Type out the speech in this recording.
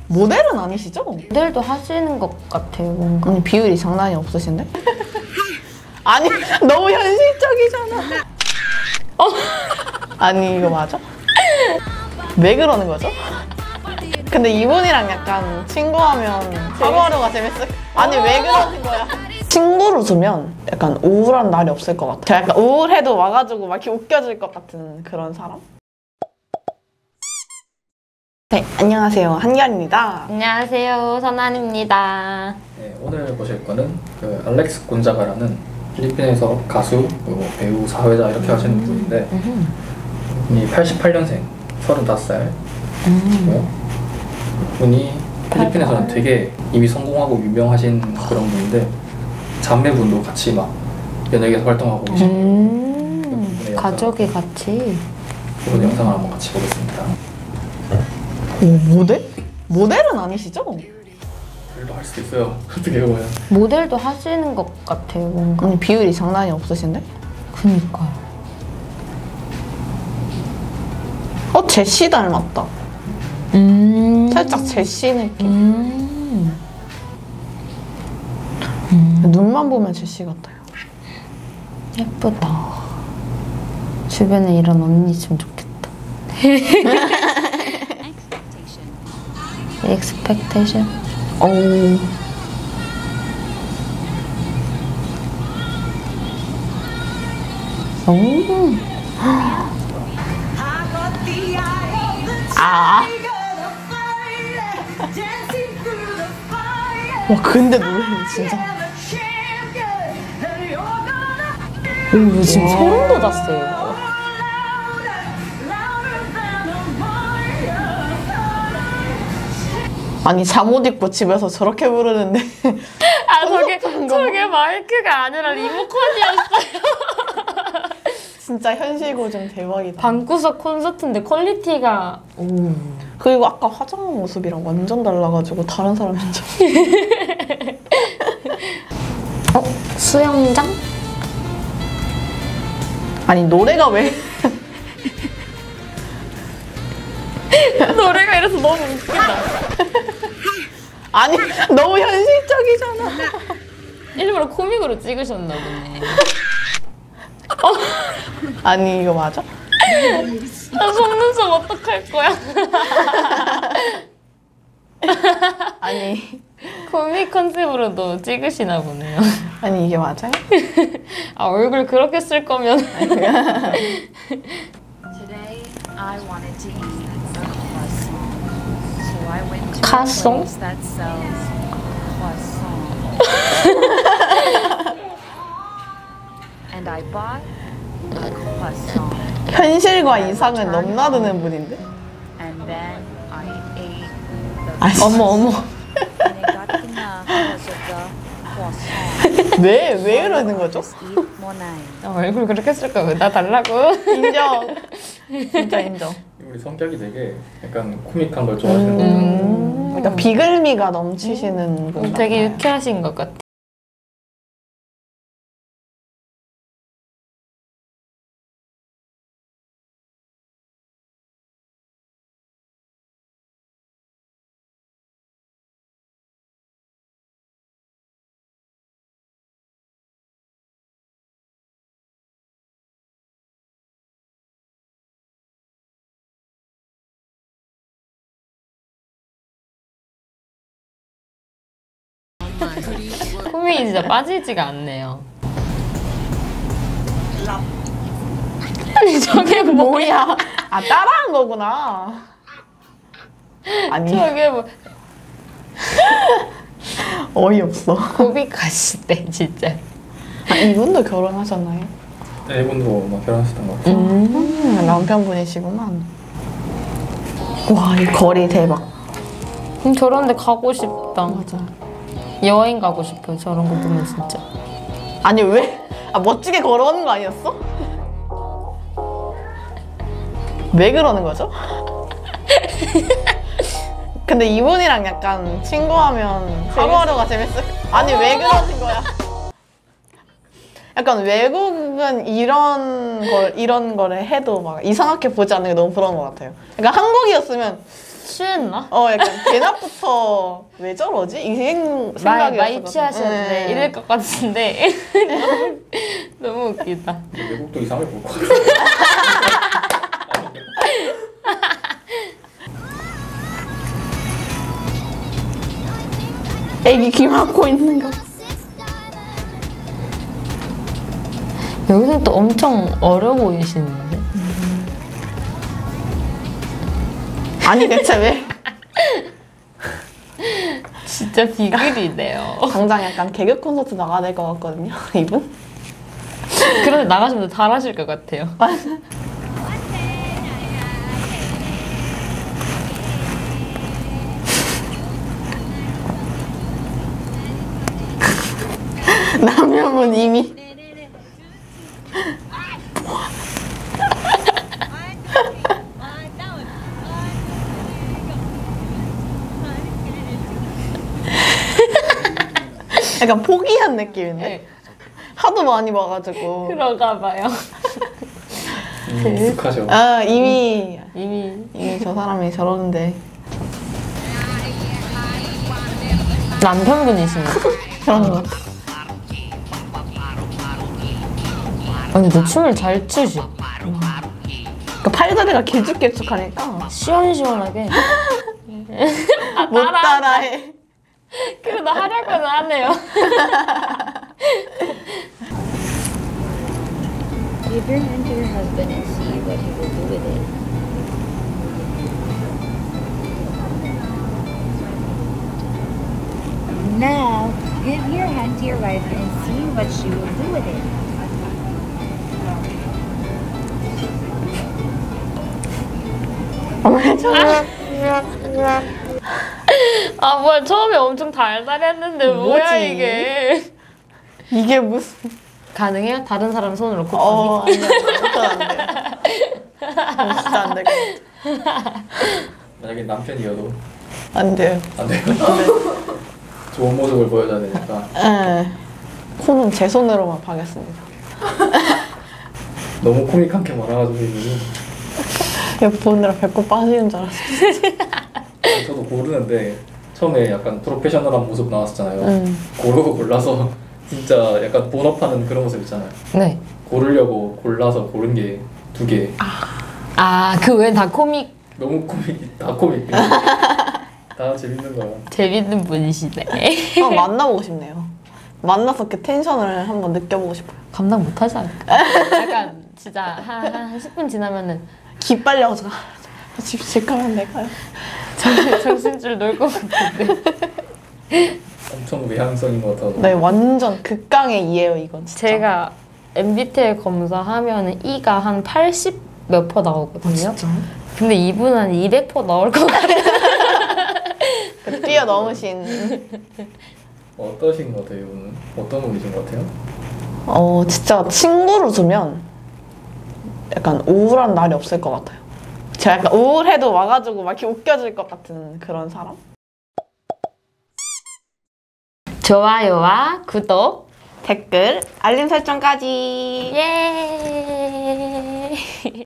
모델은 아니시죠? 모델도 하시는 것 같아요, 뭔가. 아니, 비율이 장난이 없으신데? 아니, 너무 현실적이잖아. 아니, 이거 맞아? 왜 그러는 거죠? 근데 이분이랑 약간 친구하면 하루하루가 재밌을. 아니, 왜 그러는 거야? 친구로 두면 약간 우울한 날이 없을 것 같아. 제가 약간 우울해도 와가지고 막 이렇게 웃겨줄 것 같은 그런 사람? 네, 안녕하세요. 한결입니다. 안녕하세요, 선한입니다. 네, 오늘 보실 거는 그 알렉스 곤자가라는 필리핀에서 가수, 그리고 배우, 사회자 이렇게 하시는 분인데 이분이 88년생, 35살 분이 필리핀에서는 되게 이미 성공하고 유명하신 그런 분인데 자매분도 같이 막 연예계에서 활동하고 계신 가족이 같이. 그런 영상을 한번 같이 보겠습니다. 오, 모델? 모델은 아니시죠? 모델도 할 수도 있어요. 어떻게 보면. 모델도 하시는 것 같아요, 뭔가. 아니, 비율이 장난이 없으신데? 그니까요. 제시 닮았다. 살짝 제시 느낌. 눈만 보면 제시 같아요. 예쁘다. 주변에 이런 언니 있으면 좋겠다. Expectation. 오. 오. 아. 와, 근데 노래는 진짜. 오, 지금 소름 돋았어요. 아니, 잠옷 입고 집에서 저렇게 부르는데. 아, 저게 마이크가 아니라 리모컨이었어요. 진짜 현실 고증 대박이다. 방구석 콘서트인데 퀄리티가. 오. 그리고 아까 화장 모습이랑 완전 달라가지고 다른 사람인 줄. 수영장? 아니, 노래가 왜. 노래가 이래서 너무 웃기다. 아니, 너무 현실적이잖아. 일부러 코믹으로 찍으셨나 보네. 아니, 이거 맞아? 나 속눈썹 어떡할 거야? 아니, 코믹 컨셉으로도 찍으시나 보네요. 아니, 이게 맞아요? 아, 얼굴 그렇게 쓸 거면. Today, I wanted to eat a croissant. So I went to a Croissant? place that sells croissant. And I bought a croissant. 현실과 이상을 넘나드는 분인데? And then I ate 아, the 어머, 어머. and it got enough because of the croissant. 왜 그러는 거죠? Just eat more night. 아, 얼굴 그렇게 쓸 거면 나 달라고. 인정. 진짜 인정. 우리 성격이 되게 약간 코믹한 걸 좋아하시는 것 같아요. 그러니까 비글미가 넘치시는 분. 되게 같아요. 유쾌하신 것 같아. 코믹이 진짜 빠지지가 않네요. 아니, 저게 뭐야? 아, 따라한 거구나. 아니, 저게 뭐 어이없어. 코믹하시대 진짜. 아, 이분도 결혼하셨나요? 네, 이분도 막 결혼하셨던 것 같아요. 남편분이시구만. 와, 이 거리 대박. 저런 데 가고 싶다. 맞아. 여행 가고 싶어요. 저런 거 보면 진짜. 아니, 왜? 아, 멋지게 걸어오는 거 아니었어? 왜 그러는 거죠? 근데 이분이랑 약간 친구하면 하루하루가 재밌을. 아니, 왜 그러는 거야? 약간 외국은 이런 거를 해도 막 이상하게 보지 않는 게 너무 부러운 것 같아요. 그러니까 한국이었으면 취했나? 약간 대낮부터 왜 저러지? 이 생각이었어. 많이 취하셨는데 이럴 것 같은데 너무 웃기다. 외국도 이상하게 볼 것 같아. 애기 귀 막고 있는 거. 여기는 또 엄청 어려 보이시는데? 아니 대체 왜? 진짜 비글이네요. 당장 약간 개그 콘서트 나가야 될 것 같거든요, 이분. 그런데 나가시면 잘하실 것 같아요. 남편분 이미 약간 포기한 느낌인데? 네. 하도 많이 봐가지고. 그런가 봐요. 익숙하죠. 아, 이미 이미 저 사람이 저러는데. 남편분이신가? 그런 것 같아. 아니 너 춤을 잘 추셔. 그 팔다리가 길쭉길쭉하니까 시원시원하게. 못 따라해. 그래도 하려고는 하네요. Give your hand to your husband and see what he will do with it. Now, give your hand to your wife and see what she will do with it. 왜 저래? 아 뭐야 처음에 엄청 달달했는데 뭐야 뭐지? 이게. 이게 무슨? 가능해요? 다른 사람 손으로 곱하기? 안 돼. 그건 안 돼. 진짜 안 될 것 같아. 만약에 남편이어도 안 돼요. 안 돼요. 좋은 모습을 보여줘야 되니까. 네. 코는 제 손으로만 파겠습니다. 너무 코믹하게 말아가지고 이분이. 옆 보느라 배꼽 빠지는 줄 알았어요. 저도 고르는데 처음에 약간 프로페셔널한 모습 나왔었잖아요. 고르고 골라서 진짜 약간 본업하는 그런 모습 있잖아요. 네. 고르려고 골라서 고른 게 2개. 아 그 외엔 다 코믹 너무 다 코믹. 다 재밌는 거야. 재밌는 분이시네. 만나보고 싶네요. 만나서 그 텐션을 한번 느껴보고 싶어요. 감당 못하지 않을까? 약간 진짜 한 10분 지나면은 기 빨려가지고 집 가면 될까요? 정신줄 놓을 것 같은데. 엄청 외향성인 것 같아서. 네, 완전 극강의 이예요, 이건 진짜. 제가 MBTI 검사하면은 E가 한 80 몇 퍼 나오거든요. 근데 이분은 한 200% 나올 것 같아요. 그 뛰어넘으신. 어떠신 것 같아요, 이분은? 어떤 분이신 것 같아요? 진짜 친구로 두면 약간 우울한 날이 없을 것 같아요. 제가 약간 우울해도 와가지고 막 이렇게 웃겨줄 것 같은 그런 사람? 좋아요와 구독, 댓글, 알림 설정까지. 예.